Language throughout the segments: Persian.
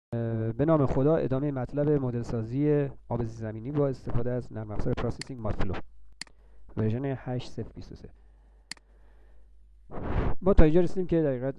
به نام خدا ادامه مطلب مدل سازی آب زیرزمینی با استفاده از نرم افزار پروسسینگ مادفلو ورژن 8.0.23. ما تا اینجا رسیدیم که در حقیقت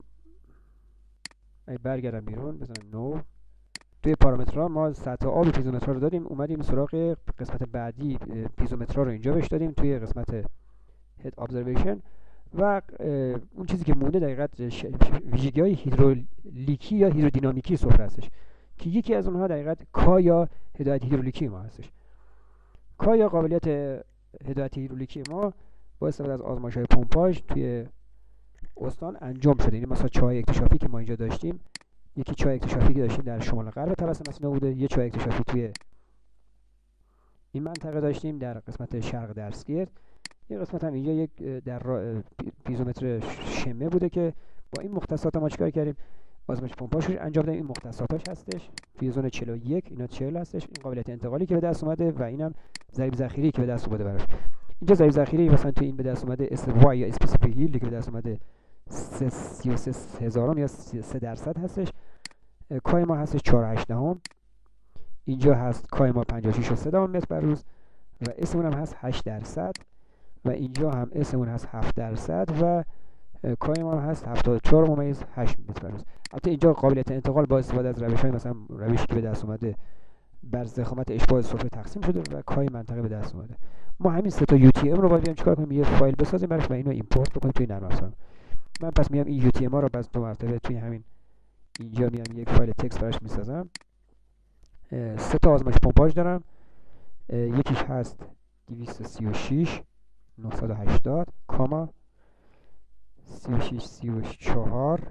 برگردم بیرون بزنم نو. توی پارامترها ما سطح آب پیزومترها رو دادیم، اومدیم سراغ قسمت بعدی پیزومترها رو اینجا بهش دادیم توی قسمت هید ابزرویشن و اون چیزی که مونده در حقیقت ویژگی‌های هیدرولیکی یا هیدرودینامیکی صفر هستش که یکی از اونها در حقیقت کا یا هدایت هیدرولیکی ما هستش. کا یا قابلیت هدایت هیدرولیکی ما با استفاده از آزمایش‌های پمپاژ توی استان انجام شده. یعنی مثلا چاه اکتشافی که ما اینجا داشتیم، یکی چاه اکتشافی که داشتیم در شمال غرب طبسه مسینا بوده، یه چاه اکتشافی توی این منطقه داشتیم در قسمت شرق دستگیر، یه قسمت هم اینجا یک در پیزومتر شمه بوده که با این مختصات ما چیکار کردیم؟ آزمایش پمپاژ انجام دادیم. این مختصاتش هستش توی زون 41 اینا 40 هستش، این قابلیت انتقالی که به دست اومده و اینم ضریب ذخیری که به دست اومده براش. اینجا ضریب ذخیری مثلا توی این به دست اومده SY یا اسپسیفیک ییلد که به دست اومده 33,000 یا 3% هستش. کای ما هستش 4.8، اینجا هست کای ما 56.3 متر بر روز و اسمون هم هست 8% و اینجا هم اسمون هست 7% و کای ما هست 74.8 متر بر روز. البته اینجا قابلیت انتقال با استفاده از روش‌های مثلا روشی که به دست اومده بر ضخامت اشباع سفره تقسیم شده و کای منطقه به دست اومده. ما همین سه تا UTM رو باید بیام چیکار کنیم؟ یه فایل بسازیم براش و اینو ایمپورت بکنیم توی نرم افزار. من پس میام این UTM ها رو پس دو مرتبه توی همین اینجا میام یک فایل تکست براش میسازم. سه تا آزمایش پمپاژ دارم، یکیش هست 236 980 کاما 36 34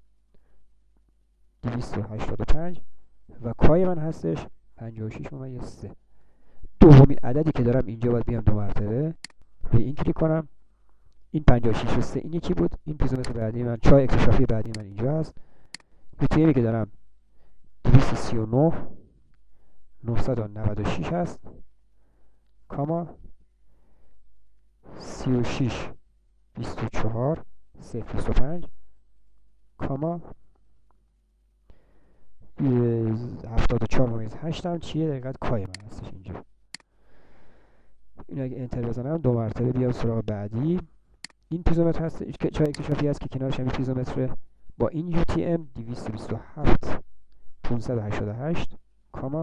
285 و کای من هستش 56.3. دومین عددی که دارم اینجا باید بیام دو مرتبه روی این کلیک کنم. این 56.3 این یکی بود، این پیزومتر بعدی من چاه اکتشافی بعدی من اینجا هست. UTMی که دارم 239 996 هست کاما 36 24 025 کاما 74.8 هم چیه؟ دقیقاً کای من هستش اینجا. اینو اگه انتر بزنم دو مرتبه بیام سراغ بعدی، این پیزومتر هست که چاه اکتشافی هست که کنارش هم پیزومتره با این UTM 227 588 کاما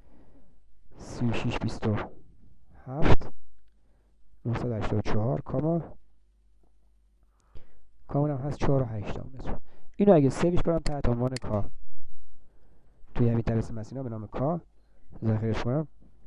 36 27 984 کاما هم هست 4.8 متر. اینو اگه سیوش کنم تحت عنوان کا توی همین طبسه مسینا به نام کا ذخیره‌اش کنم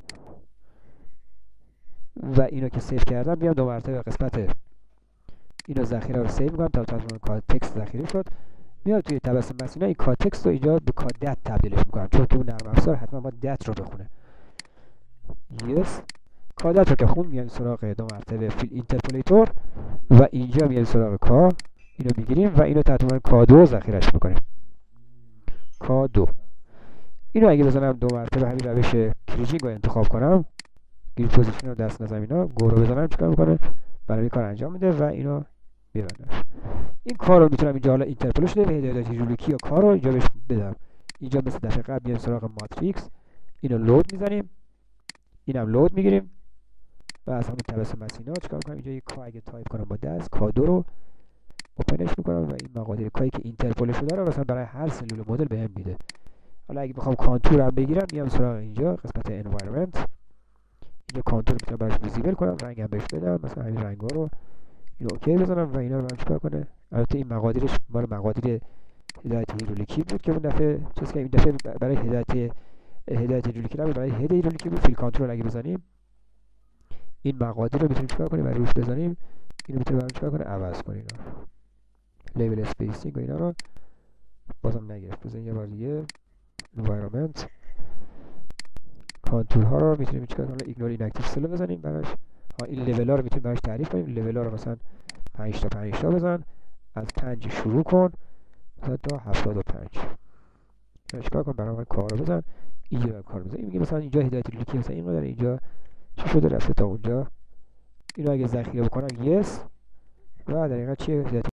و اینو که سیو کردم بیام دو مرتبه قسمت اینو ذخیره رو سیو می‌کنم تا عنوان کا تکست ذخیره شد. میاد توی طبسه مسینا این کا تکست رو اینجا به کا دت تبدیلش می‌کنم چون تو نرم افزار حتما باید دت رو بخونه. یس کا دت رو که خون میایم سراغ دو مرتبه فیل اینترپولیتور و اینجا میایم سراغ کا، اینو میگیریم و اینو تحت عنوان کا 2 ذخیره‌اش می‌کنیم. کا 2 اینو اگه بزنم دو مرتبه همین روش کریجینگ رو انتخاب کنم، گرید پوزیشن رو دست نزنم اینا گو رو بزنم چیکار میکنه؟ برای این کار انجام میده و اینو میبندم. این کار رو میتونم اینجا حالا اینترپول شده و هدایت هیدرولیکی یا کار رو اینجا بهش بدم. اینجا مثل دفعه قبل میایم سراغ ماتریکس، اینو لود میزنیم، اینم لود میگیریم و از همون طبسه مسینا چیکار میکنم؟ اینجا یک کا اگه تایپ کنم با دست کا 2 رو اوپنش میکنم و این مقادیر کایی که اینترپول شده رو مثلا برای هر سلول مدل بهم میده. حالا اگه بخوام کانتور هم بگیرم میام سراغ اینجا قسمت انوایرمنت، اینجا کانتور میتونم براش ویزیبل کنم، رنگ هم بهش بدم، مثلا همین رنگا رو اینو اوکی بزنم و اینا رو هم چیکار کنه. البته این مقادیرش مال مقادیر هدایت هیدرولیکی بود که اون دفعه چیز که این دفعه برای هدایت هیدرولیکی نبود، برای هد هیدرولیکی بود. فیل کانترل اگه بزنیم این مقادیر رو میتونیم چیکار کنیم؟ برای روش بزنیم اینو میتونه برام چیکار کنه؟ عوض کنه. اینا لیبل اسپیسینگ و اینا رو بازم نگرفت. بزنیم یه بار دیگه environment کانتور ها رو میتونیم چیکار کنیم؟ ایگنور ایناکتیو سل بزنیم براش. این لول ها رو میتونیم براش تعریف کنیم. لول ها رو مثلا 5 تا بزن، از 5 شروع کن تا 75. چیکار کنم؟ برام کار رو بزن، اینجا کار بزن. این میگه مثلا اینجا هدایت هیدرولیکی مثلا اینقدر، اینجا چی شده رفته تا اونجا. اینو اگه ذخیره بکنم یس و در حقیقت چیه؟